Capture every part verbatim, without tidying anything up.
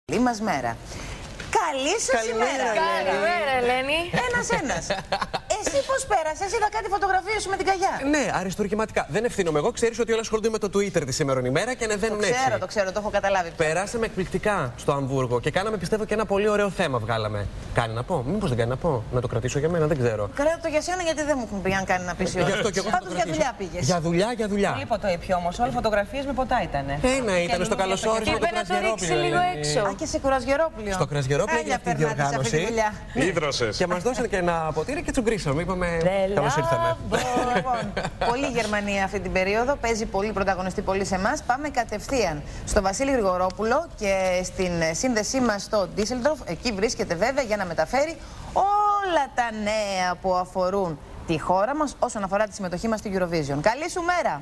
Καλή μας μέρα. Καλή σας ημέρα. Καλημέρα, Ελένη. Ένας-ένας. Εσύ πώς πέρασες, είδα κάτι φωτογραφίες σου με την καγιά. Ναι, αριστουργηματικά. Δεν ευθύνομαι εγώ. Ξέρεις ότι όλα ασχολούνται με το Twitter τη σήμερον ημέρα και ανεβαίνουν έτσι. Το ξέρω, το ξέρω, το έχω καταλάβει. Περάσαμε εκπληκτικά στο Αμβούργο και κάναμε, πιστεύω, και ένα πολύ ωραίο θέμα βγάλαμε. Κάνει να πω, μήπως δεν κάνει να πω, να το κρατήσω για μένα, δεν ξέρω. Κρατώ το για σένα γιατί δεν μου έχουν πει αν κάνει να πεις. Πάντως για δουλειά πήγες. Για δουλειά, για δουλειά. Πολύ ποτό ήπιο όμως, όλες οι φωτογραφίες με ποτά ήτανε. Ένα ήταν στο καλωσόρισμα του Κρασγερόπουλου. λίγο έξω. Α, και σε Κουρασγερόπουλο. Στο Κρασγερόπουλο για αυτή τη διοργάνωση. Ίδρωσες. Και μας δώσανε και ένα ποτήρι και τσουγκρίσαμε. Είπαμε καλώς ήρθαμε. Λοιπόν, πολύ Γερμανία αυτή την περίοδο. Παίζει πολύ πρωταγωνιστή, πολύ σε εμάς. Πάμε κατευθείαν στο Βασίλη Γρηγορόπουλο και στην σύνδεσή μας στο Ντίσελντορφ. Εκεί βρίσκεται βέβαια για να μεταφέρει όλα τα νέα που αφορούν τη χώρα μας όσον αφορά τη συμμετοχή μας στη Eurovision. Καλή σου μέρα!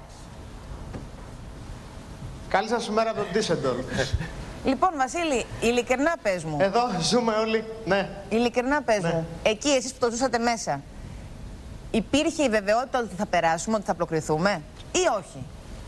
Καλή σας μέρα από τον Ντίσελντορφ. Λοιπόν, Βασίλη, ειλικρινά πες μου. Εδώ ζούμε όλοι, ναι. Ειλικρινά πες Ναι. μου, εκεί εσείς που το ζούσατε μέσα, υπήρχε η βεβαιότητα ότι θα περάσουμε, ότι θα προκριθούμε ή όχι?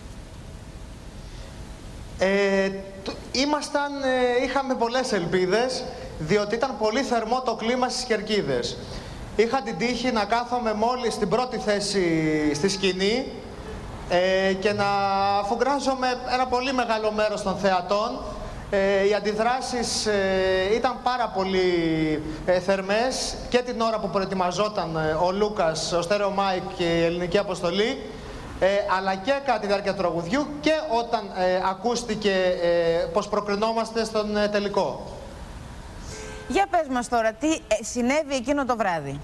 Ε, το, ήμασταν, ε, είχαμε πολλές ελπίδες, διότι ήταν πολύ θερμό το κλίμα στις Κερκίδες. Είχα την τύχη να κάθομαι μόλις στην πρώτη θέση στη σκηνή ε, και να αφουγκράζομαι ένα πολύ μεγάλο μέρος των θεατών. Ε, οι αντιδράσεις ε, ήταν πάρα πολύ ε, θερμές και την ώρα που προετοιμαζόταν ε, ο Λούκας, ο Στέρεο Μάικ και η ελληνική αποστολή, ε, αλλά και κατά τη διάρκεια του τραγουδιού και όταν ε, ακούστηκε ε, πως προκρινόμαστε στον ε, τελικό. Για πες μας τώρα, τι ε, συνέβη εκείνο το βράδυ?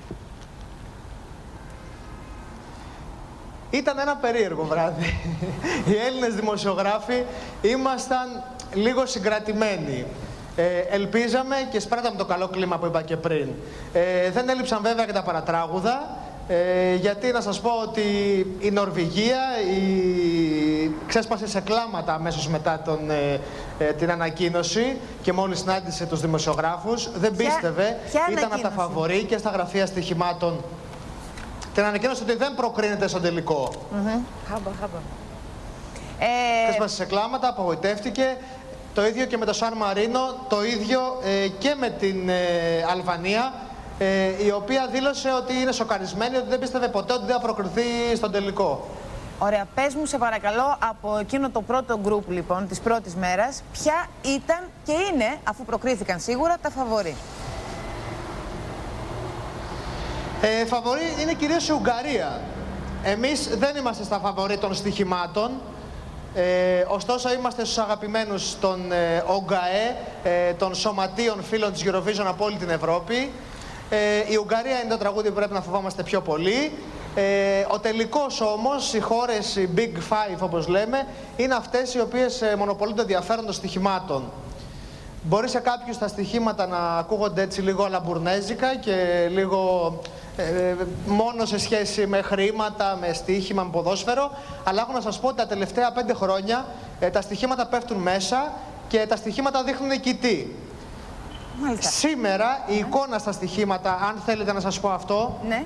Ήταν ένα περίεργο βράδυ. Οι Έλληνες δημοσιογράφοι ήμασταν λίγο συγκρατημένοι. Ε, ελπίζαμε και σπράταμε το καλό κλίμα που είπα και πριν. Ε, δεν έλειψαν βέβαια και τα παρατράγουδα, ε, γιατί να σας πω ότι η Νορβηγία η... ξέσπασε σε κλάματα αμέσως μετά τον, ε, ε, την ανακοίνωση και μόλις συνάντησε τους δημοσιογράφους. Δεν Ποια... πίστευε, Ποια ήταν από τα φαβορί και στα γραφεία στοιχημάτων. Την ανακοίνωση ότι δεν προκρίνεται στον τελικό. Mm-hmm. Χάμπα, χάμπα. Ε... Ξέσπασε σε κλάματα, απογοητεύτηκε. Το ίδιο και με το Σαν Μαρίνο, το ίδιο ε, και με την ε, Αλβανία, ε, η οποία δήλωσε ότι είναι σοκαρισμένη, ότι δεν πίστευε ποτέ ότι δεν θα προκριθεί στον τελικό. Ωραία, πες μου σε παρακαλώ από εκείνο το πρώτο γκρουπ λοιπόν της πρώτης μέρας, ποια ήταν και είναι, αφού προκρίθηκαν σίγουρα, τα φαβορί? Ε, φαβορί είναι κυρίως η Ουγγαρία. Εμείς δεν είμαστε στα φαβορί των στοιχημάτων. Ε, ωστόσο είμαστε στους αγαπημένους των ε, ΟΓΚΑΕ, ε, των σωματείων φίλων της Eurovision από όλη την Ευρώπη. Ε, η Ουγγαρία είναι το τραγούδι που πρέπει να φοβόμαστε πιο πολύ. Ε, ο τελικός όμως, οι χώρες, οι Big Five όπως λέμε, είναι αυτές οι οποίες ε, μονοπολούν το ενδιαφέρον των στοιχημάτων. Μπορεί σε κάποιους τα στοιχήματα να ακούγονται έτσι λίγο αλαμπουρνέζικα και λίγο ε, μόνο σε σχέση με χρήματα, με στοίχημα, με ποδόσφαιρο. Αλλά έχω να σας πω ότι τα τελευταία πέντε χρόνια ε, τα στοιχήματα πέφτουν μέσα και τα στοιχήματα δείχνουν κοιτή. Μάλιστα. Σήμερα η εικόνα στα στοιχήματα, αν θέλετε να σας πω αυτό, ναι.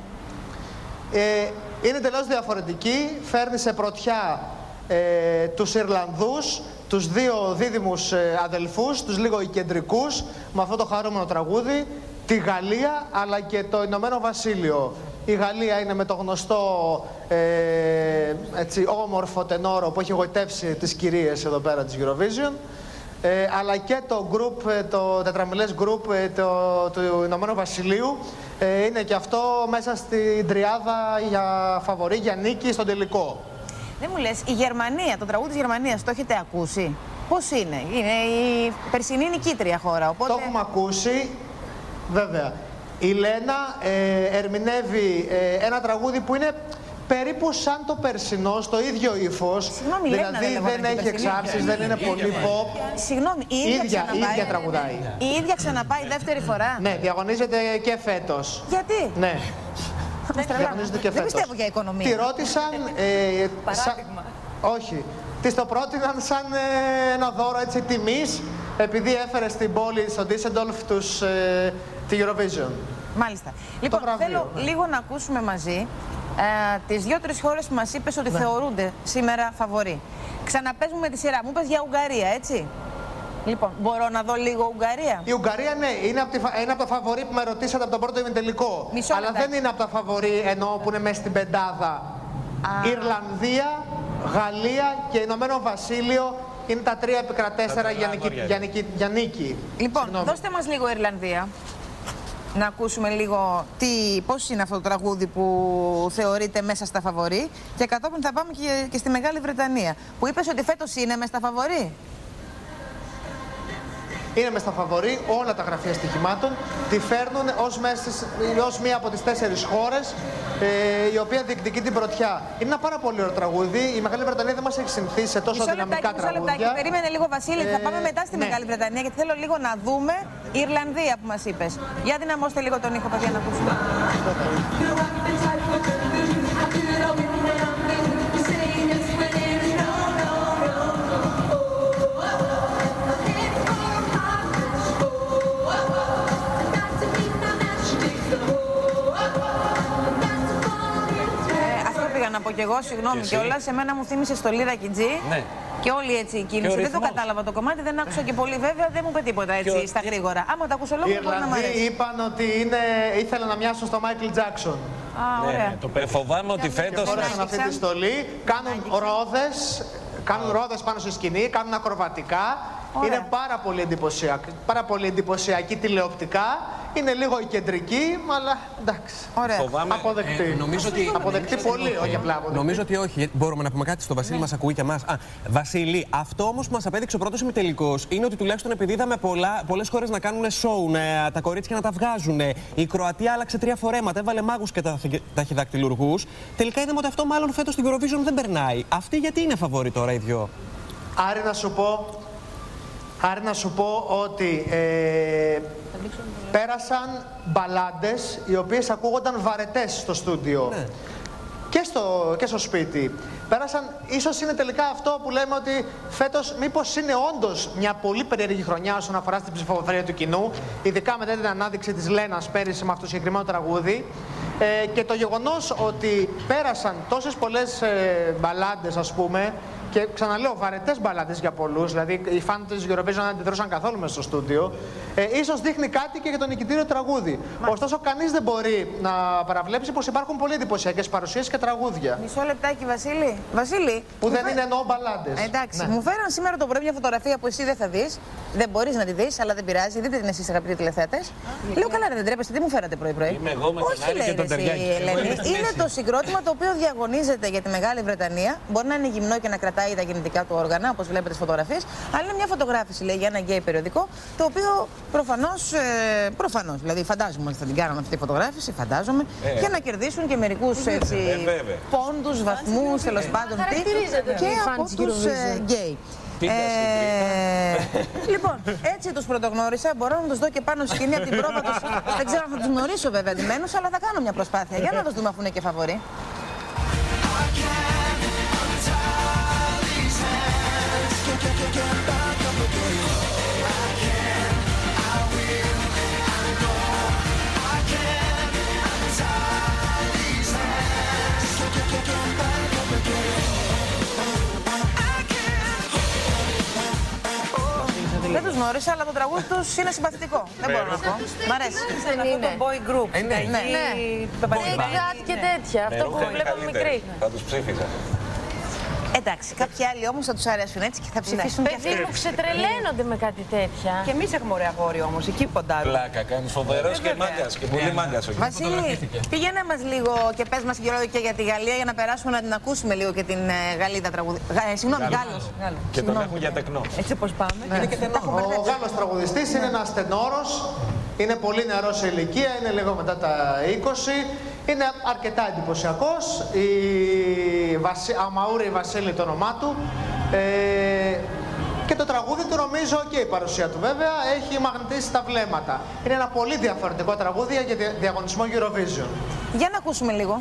ε, είναι τελώς διαφορετική. Φέρνει σε πρωτιά ε, τους Ιρλανδούς, τους δύο δίδυμους ε, αδελφούς, τους λίγο κεντρικούς, με αυτό το χαρούμενο τραγούδι, τη Γαλλία αλλά και το Ηνωμένο Βασίλειο. Η Γαλλία είναι με το γνωστό ε, έτσι, όμορφο τενόρο που έχει γοητεύσει τις κυρίες εδώ πέρα της Eurovision, ε, αλλά και το group, το τετραμιλές group ε, το, του Ηνωμένου Βασιλείου ε, είναι και αυτό μέσα στην τριάδα για φαβορί, για νίκη στον τελικό. Δεν μου λες, η Γερμανία, το τραγούδι της Γερμανίας, το έχετε ακούσει? Πώς είναι? Είναι η περσινή νικήτρια χώρα, οπότε... Το έχουμε ακούσει, βέβαια. Η Λένα ε, ερμηνεύει ε, ένα τραγούδι που είναι περίπου σαν το περσινό, στο ίδιο ύφος. Συγγνώμη, δηλαδή Λένα, δεν, δεν έχει εξάρσεις, δεν είναι πολύ pop. Συγγνώμη, η ίδια, ίδια, ξαναπάει. ίδια τραγουδάει. Η ίδια ξαναπάει δεύτερη φορά. Ναι, διαγωνίζεται και φέτος. Γιατί? Ναι. Δεν Διαγωνίζεται και φέτος. πιστεύω για οικονομία. Τη ρώτησαν... Ε, Παράδειγμα. Σα... Όχι. Της το πρότειναν σαν ε, ένα δώρο έτσι τιμής, επειδή έφερε στην πόλη, στο Ντίσελντορφ, τους, ε, τη Eurovision. Μάλιστα. Λοιπόν, θέλω λίγο να ακούσουμε μαζί ε, τις δύο-τρεις χώρες που μας είπες ότι ναι. θεωρούνται σήμερα φαβορί. Ξαναπέζουμε τη σειρά. Μου είπες για Ουγγαρία, έτσι? Λοιπόν, μπορώ να δω λίγο Ουγγαρία. Η Ουγγαρία, ναι, είναι από, τη, είναι από τα φαβορί που με ρωτήσατε από τον πρώτο ημιτελικό. Μισό Αλλά λεπτάκι. δεν είναι από τα φαβορί ενώ που είναι μέσα στην πεντάδα. Α. Ιρλανδία, Γαλλία και Ηνωμένο Βασίλειο είναι τα τρία επικρατέστερα για, νικη, για, νικη, για νίκη. Λοιπόν, Συγγνώμη. δώστε μας λίγο Ιρλανδία. Να ακούσουμε λίγο τι, πώς είναι αυτό το τραγούδι που θεωρείται μέσα στα φαβορί. Και κατόπιν θα πάμε και, και στη Μεγάλη Βρετανία. Που είπες ότι φέτος είναι μέσα στα φαβορί. Είναι μες στα φαβορί, όλα τα γραφεία στοιχημάτων τη φέρνουν ως, μέσης, ως μία από τις τέσσερις χώρες ε, η οποία διεκδικεί την πρωτιά. Είναι ένα πάρα πολύ ωραίο τραγούδι. Η Μεγάλη Βρετανία δεν μας έχει συνηθίσει σε τόσο Μισό δυναμικά λεπτάκι, μισό τραγούδια. λεπτάκι. Περίμενε λίγο, Βασίλη. Ε, θα πάμε μετά στη ναι. Μεγάλη Βρετανία γιατί θέλω λίγο να δούμε Ιρλανδία που μας είπες. Για δυναμώστε λίγο τον ήχο, παιδιά, να ακούσουμε. Να πω κι εγώ, συγγνώμη κιόλας, εμένα μου θύμισε στο Λίδακι Τζι. Ναι. Και όλη έτσι η κίνηση. Δεν το κατάλαβα το κομμάτι, δεν άκουσα και πολύ βέβαια, δεν μου είπε τίποτα έτσι ο... στα γρήγορα. Άμα το ακούσω λόγο, μπορεί να μου αρέσει. Οι Ιρλανδοί είπαν ότι είναι... ήθελαν να μοιάσουν στο Μάικλ Τζάκσον. Α, ωραία. Ναι, το πε... Φοβάμαι ότι φέτος... Φόρεσαν αυτή τη στολή, κάνουν ρόδες, κάνουν ρόδες πάνω στη σκηνή, κάνουν ακροβατικά. Ωραία. Είναι πάρα πολύ εντυπωσιακή, πάρα πολύ εντυπωσιακή τηλεοπτικά. Είναι λίγο η κεντρική, αλλά εντάξει. Ωραία. Φοβάμαι... Αποδεκτή. Ε, νομίζω ότι... Αποδεκτή πολύ, όχι απλά αποδεκτή. Νομίζω ότι όχι. Μπορούμε να πούμε κάτι στο Βασίλη, μας ακούει και εμάς. Α, Βασίλη, αυτό όμως που μας απέδειξε ο πρώτος ημιτελικός είναι ότι τουλάχιστον επειδή είδαμε πολλές χώρες να κάνουν show, να, τα κορίτσια να τα βγάζουν. Η Κροατία άλλαξε τρία φορέματα, έβαλε μάγους και ταχυδακτηλουργούς. Τελικά είδαμε ότι αυτό μάλλον φέτος στην Eurovision δεν περνάει. Αυτοί γιατί είναι φαβόροι τώρα οι δυο? Άρη να σου πω, Άρη να σου πω ότι ε, πέρασαν μπαλάντες οι οποίες ακούγονταν βαρετές στο στούντιο. Ναι. Και στο, και στο σπίτι. Πέρασαν, ίσως είναι τελικά αυτό που λέμε ότι φέτος μήπως είναι όντως μια πολύ περίεργη χρονιά όσον αφορά στην ψηφοφορία του κοινού, ειδικά μετά την ανάδειξη της Λένας πέρυσι με αυτό το συγκεκριμένο τραγούδι. Ε, και το γεγονός ότι πέρασαν τόσες πολλές ε, μπαλάντες, ας πούμε, και ξαναλέω, βαρετές μπαλάντες για πολλούς, δηλαδή οι φαν της Eurovision δεν αντιδρούσαν καθόλου μέσα στο στούντιο, ε, ίσως δείχνει κάτι και για το νικητήριο τραγούδι. Μα... Ωστόσο, κανείς δεν μπορεί να παραβλέψει πως υπάρχουν πολύ εντυπωσιακές παρουσίες και τραγούδια. Μισό λεπτάκι, Βασίλη. Βασίλη. Που δεν φέ... είναι εννοώ μπαλάντες. Ε, εντάξει, ναι. μου φέραν σήμερα το πρωί μια φωτογραφία που εσύ δεν θα δεις. Δεν μπορείς να τη δεις, αλλά δεν πειράζει. Δείτε την εσείς, αγαπητοί τηλεθεατές. Λέω καλά, δεν τρέπεστε, τι μου φέρατε πρωί-πρωί. Είμαι εγώ με τον Άρη και τον Τεριάκη. Είναι το συγκρότημα το οποίο διαγωνίζεται για τη Μεγάλη Βρετανία. Μπορεί να είναι γυμνό και να κρατάει τα γεννητικά του όργανα, όπως βλέπετε στις φωτογραφίες. Αλλά είναι μια φωτογράφηση, λέει, για ένα γκέι περιοδικό, το οποίο προφανώς, ε, προφανώς, δηλαδή φαντάζομαι ότι θα την κάνουν αυτή τη φωτογράφηση, φαντάζομαι, ε. για να κερδίσουν και μερικούς έτσι, ε, πόντους, βαθμούς, τέλος πάντων, τι, και από τους ε, γκέι. Ε, λοιπόν, έτσι τους πρωτογνώρισα. Μπορώ να τους δω και πάνω στη σκηνή από την πρόβα τους. Δεν ξέρω αν θα τους γνωρίσω βέβαια αντιμένους, αλλά θα κάνω μια προσπάθεια. Για να τους δούμε αφού είναι και φαβορί. Δεν τους γνώρισα, αλλά το τραγούδι τους είναι συμπαθητικό. Δεν μπορώ να πω. Μ' αρέσει. Δεν είναι. Το boy group. Ε, ναι. Ναι. Exact και τέτοια. Αυτό που βλέπαμε μικρή. Θα τους ψήφιζα. Εντάξει, κάποιοι άλλοι όμως θα τους αρέσουν έτσι και θα ψηφίσουν και αυτοί. Παιδί μου, ξετρελαίνονται με κάτι τέτοια. Και εμείς έχουμε ωραία αγόρι όμως, εκεί ποντάρουν. Πλάκα, κάνεις φοβερός και μάγκας. Και πολύ μάγκας. Βασίλη, πήγαινε μας λίγο και πες μας και για τη Γαλλία για να περάσουμε να την ακούσουμε λίγο και την ε, Γαλλίδα τραγουδί. Ε, συγγνώμη, Γάλλος. Και τον έχουν για τεκνό. Έτσι όπως πάμε. Ναι. Ο Γάλλος τραγουδιστής είναι ένας τενόρος, είναι πολύ νεαρός σε ηλικία, είναι λίγο μετά τα είκοσι. Είναι αρκετά εντυπωσιακός. Η Βασι... Αμαούρη Βασίλη το όνομά του. Ε... Και το τραγούδι του νομίζω και η παρουσία του βέβαια έχει μαγνητήσει τα βλέμματα. Είναι ένα πολύ διαφορετικό τραγούδι για διαγωνισμό Eurovision. Για να ακούσουμε λίγο.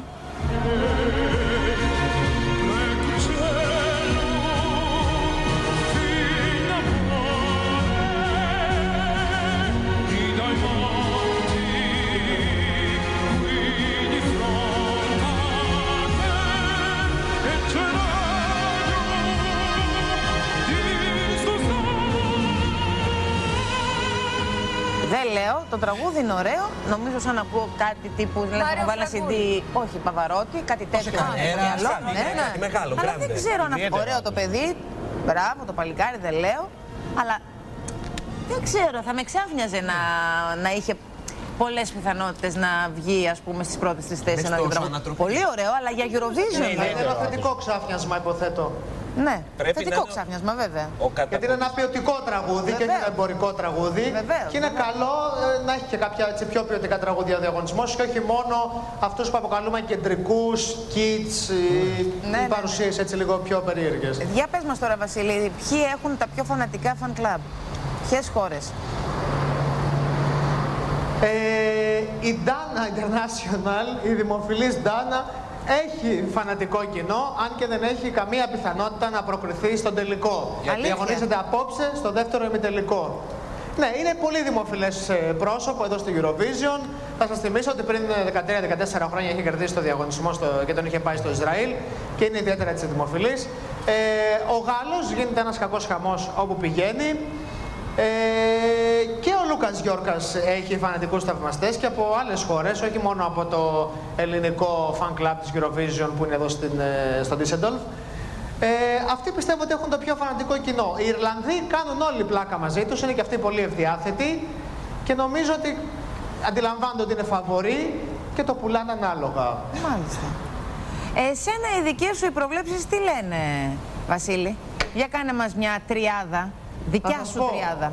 Δεν λέω, το τραγούδι είναι ωραίο. Νομίζω σαν να ακούω κάτι τύπου. Δηλαδή, έχω βάλει σι ντι. Όχι, Παβαρότη, κάτι τέτοιο. Κάτι μεγάλο, αλλά δεν ξέρω αν αυτό. Ωραίο το παιδί. Μπράβο, το παλικάρι, δεν λέω. Αλλά δεν ξέρω, θα με ξάφνιαζε να, να είχε πολλές πιθανότητες να βγει, ας πούμε, στις πρώτες τις θέσεις ένα τραγούδι. Πολύ ωραίο, αλλά για Eurovision. Είναι ένα θετικό ξάφνιασμα, υποθέτω. Ναι, Πρέπει θετικό να... ξάφνιασμα, βέβαια. Κατα... Γιατί είναι ένα ποιοτικό τραγούδι. Βεβαίως. Και όχι ένα εμπορικό τραγούδι. Βεβαίως. Και είναι βεβαίως. καλό ε, να έχει και κάποια έτσι, πιο ποιοτικά τραγούδια ο διαγωνισμός και όχι μόνο αυτούς που αποκαλούμε κεντρικούς, kids, mm. ναι, ναι, παρουσίες ναι. έτσι λίγο πιο περίεργες. Για πες μας τώρα, Βασίλη, ποιοι έχουν τα πιο φανατικά fan club, ποιες χώρες? Ε, η Dana International, η δημοφιλής Dana, έχει φανατικό κοινό, αν και δεν έχει καμία πιθανότητα να προκριθεί στον τελικό. Διαγωνίζεται απόψε στο δεύτερο ημιτελικό. Ναι, είναι πολύ δημοφιλές πρόσωπο εδώ στο Eurovision. Θα σας θυμίσω ότι πριν δεκατρία δεκατέσσερα χρόνια είχε κερδίσει το διαγωνισμό στο, και τον είχε πάει στο Ισραήλ και είναι ιδιαίτερα έτσι δημοφιλής. Ε, ο Γάλλος γίνεται ένας κακός χαμός όπου πηγαίνει. Ε, και ο Λούκας Γιόρκας έχει φανατικούς θαυμαστές και από άλλες χώρες, όχι μόνο από το ελληνικό fan club της Eurovision που είναι εδώ στην, στο Düsseldorf. Ε, αυτοί πιστεύω ότι έχουν το πιο φανατικό κοινό. Οι Ιρλανδοί κάνουν όλοι πλάκα μαζί τους, είναι και αυτοί πολύ ευδιάθετοι και νομίζω ότι αντιλαμβάνονται ότι είναι φαβορί και το πουλάνε ανάλογα. Μάλιστα. Εσένα οι δικές σου οι προβλέψεις τι λένε, Βασίλη? Για κάνε μας μια τριάδα. Δικιά σου πω. Τριάδα.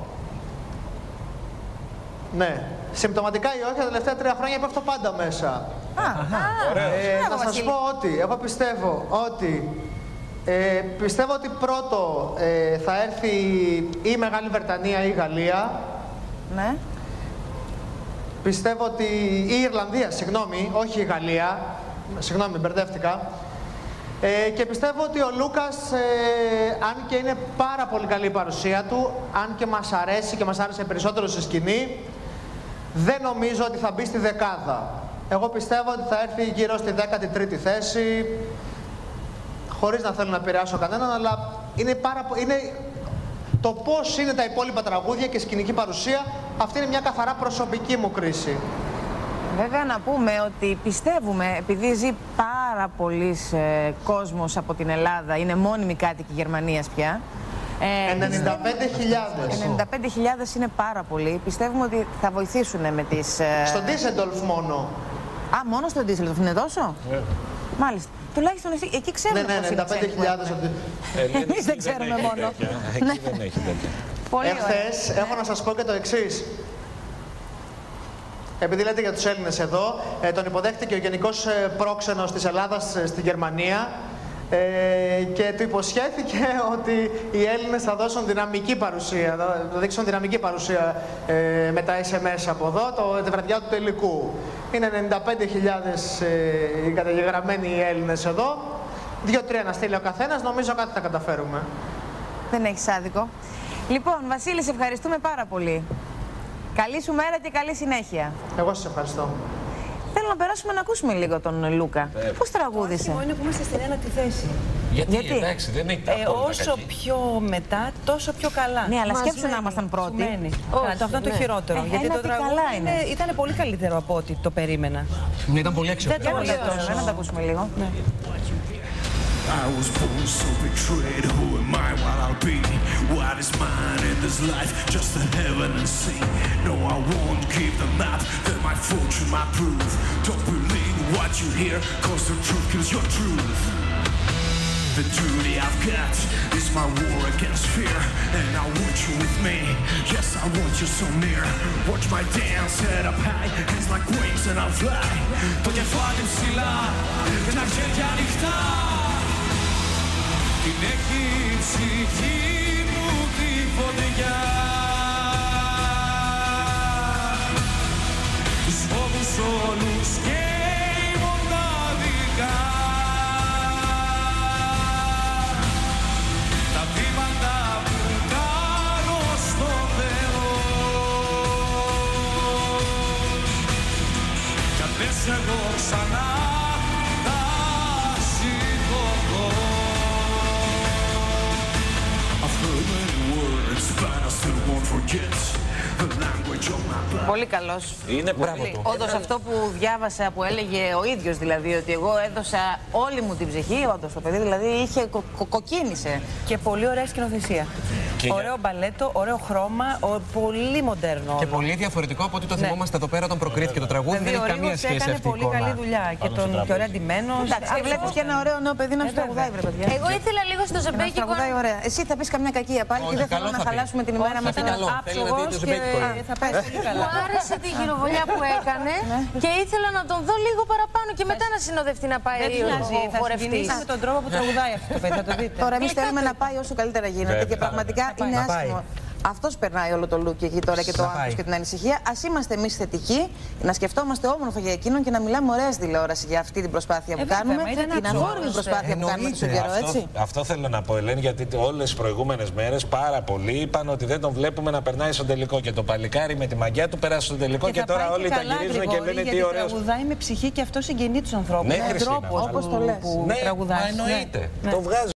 Ναι. Συμπτωματικά ή όχι, τα τελευταία τρία χρόνια πέφτω πάντα μέσα. Α, α, ε, να σας πω ότι, εγώ πιστεύω ότι ε, πιστεύω ότι πρώτο ε, θα έρθει ή η Μεγάλη Βρετανία ή η Γαλλία. Ναι. Πιστεύω ότι η Ιρλανδία, συγγνώμη, όχι η Γαλλία. Συγγνώμη, μπερδεύτηκα. Ε, και πιστεύω ότι ο Λούκας, ε, αν και είναι πάρα πολύ καλή η παρουσία του, αν και μας αρέσει και μας άρεσε περισσότερο στη σκηνή, δεν νομίζω ότι θα μπει στη δεκάδα. Εγώ πιστεύω ότι θα έρθει γύρω στη δέκατη τρίτη θέση, χωρίς να θέλω να επηρεάσω κανέναν, αλλά είναι, πάρα, είναι το πώς είναι τα υπόλοιπα τραγούδια και σκηνική παρουσία, αυτή είναι μια καθαρά προσωπική μου κρίση. Βέβαια να πούμε ότι πιστεύουμε, επειδή ζει πάρα πολλής ε, κόσμος από την Ελλάδα, είναι μόνιμοι κάτοικοι Γερμανίας πια. Ε, ενενήντα πέντε χιλιάδες. ενενήντα πέντε χιλιάδες είναι πάρα πολλοί. Πιστεύουμε ότι θα βοηθήσουν με τις... Ε... Στο Düsseldorf μόνο. Α, μόνο στο Düsseldorf είναι τόσο? Yeah. Μάλιστα. Τουλάχιστον εσύ, εκεί ξέρουμε ναι, ναι, πώς είναι. ενενήντα πέντε χιλιάδες. Εμείς δεν ξέρουμε μόνο. Εκεί δεν έχει τέτοια. Εχθές έχω να σας πω και το εξής. Επειδή λέτε για τους Έλληνες εδώ, ε, τον υποδέχτηκε ο Γενικός Πρόξενος της Ελλάδας ε, στη Γερμανία ε, και του υποσχέθηκε ότι οι Έλληνες θα δώσουν δυναμική παρουσία, θα δείξουν δυναμική παρουσία ε, με τα ες εμ ες από εδώ, το, τη βραδιά του τελικού. Είναι ενενήντα πέντε χιλιάδες ε, οι καταγεγραμμένοι Έλληνες εδώ, δύο-τρία να στείλει ο καθένας, νομίζω κάτι θα καταφέρουμε. Δεν έχεις άδικο. Λοιπόν, Βασίλη, σε ευχαριστούμε πάρα πολύ. Καλή σου μέρα και καλή συνέχεια. Εγώ σας ευχαριστώ. Θέλω να περάσουμε να ακούσουμε λίγο τον Λούκα. Ε, Πώς τραγούδισε? Το άσχημο είναι που είμαστε στην ένατη θέση. Γιατί, Γιατί? εντάξει, δεν έχει τα ε, Όσο κακή. πιο μετά, τόσο πιο καλά. Ναι, αλλά σκέψου να ήμασταν πρώτοι. Όχι, αυτό είναι το χειρότερο. Ε, γιατί το τραγούδι είναι. ήταν πολύ καλύτερο από ό,τι το περίμενα. Ναι, ήταν πολύ αξιοπρεπές. Δεν το λέω, να τα ακούσουμε λίγο. Ναι. I was born so betrayed, who am I, what I'll be? What is mine in this life, just the heaven and sea? No, I won't keep the map, then my fortune, my proof. Don't believe what you hear, cause the truth kills your truth. The duty I've got is my war against fear, and I want you with me, yes I want you so near. Watch my dance head up high, hands like wings and I'll fly. Το κεφάλι ψηλά και τα χέρια ανοιχτά. Την έχει η ψυχή μου τη φωτιά, τους φόβους όλους και μοναδικά, τα βήματα που κάνω στο Θεό, κι αν δεν σε εγώ ξανά θα σηκωθώ. I've heard many words, but I still won't forget the language Πολύ καλός. Είναι Μπράβο του. Όντως αυτό που διάβασα, που έλεγε ο ίδιος δηλαδή, ότι εγώ έδωσα όλη μου την ψυχή, όντως το παιδί δηλαδή είχε κο κο κοκκίνησε. Και πολύ ωραία σκηνοθεσία. Και ωραίο μπαλέτο, ωραίο χρώμα, ο, πολύ μοντέρνο. Και όλο. πολύ διαφορετικό από ό,τι το Ναι. θυμόμαστε εδώ πέρα όταν προκρίθηκε το τραγούδι. Δηλαδή, Δεν ο έχει καμία Ρίγος σχέση έκανε αυτή η πολύ εικόνα. καλή δουλειά και, Πάνω τον, στο και ωραία τραπέζι. ντυμένο. Εντάξει, και βλέπεις και ένα ωραίο νέο παιδί να σου τραγουδάει, βρε παιδιά. Εγώ ήθελα λίγο στο Να σου ζεμπέκικο. τραγουδάει ωραία. Εσύ θα πεις καμιά κακία πάλι και Όχι, δεν θέλω καλό να θα πει. χαλάσουμε την ημέρα Όχι, μας. θα πει καλό. Θέλει να δει το ζεμπέκικο. και θα πάει πολύ καλά. Μου άρεσε τη γυροβολιά που έκανε και ήθελα να τον δω λίγο παραπάνω και μετά να συνοδευτεί να πάει Δεν πειράζει, ο θα χορευτής. συγκινήσει με τον τρόπο που τραγουδάει αυτό το παιδί, θα το δείτε. Τώρα εμείς θέλουμε να πάει όσο καλύτερα γίνεται Βέβαια. και πραγματικά Να πάει. είναι Να πάει. άσχημο. Αυτός περνάει όλο το look εκεί τώρα και το Να άγχος πάει. και την ανησυχία. Ας είμαστε εμείς θετικοί, να σκεφτόμαστε όμορφα για εκείνον και να μιλάμε ωραία στη τηλεόραση για αυτή την προσπάθεια που βέβαια, κάνουμε. μα ήταν Την αξιόλογο. αγόρινη προσπάθεια που κάνουμε τόσο Εννοείται. καιρό, Αυτό, έτσι. αυτό θέλω να πω, Ελένη, γιατί όλες τις προηγούμενες μέρες πάρα πολλοί είπαν ότι δεν τον βλέπουμε να περνάει στον τελικό. Και το παλικάρι με τη μαγιά του πέρασε στον τελικό και, θα τώρα πάει όλοι τα καλά, γυρίζουν και Γρηγόρη, λένε τι γιατί ωραίο. τραγουδάει με ψυχή και αυτό συγκινεί τους ανθρώπους. Ναι, Ο Χριστίνα, τρόπος μα, όπως που- το λες. που Ναι, τραγουδάει. μα εννοείται. Ναι. Το βγάζει.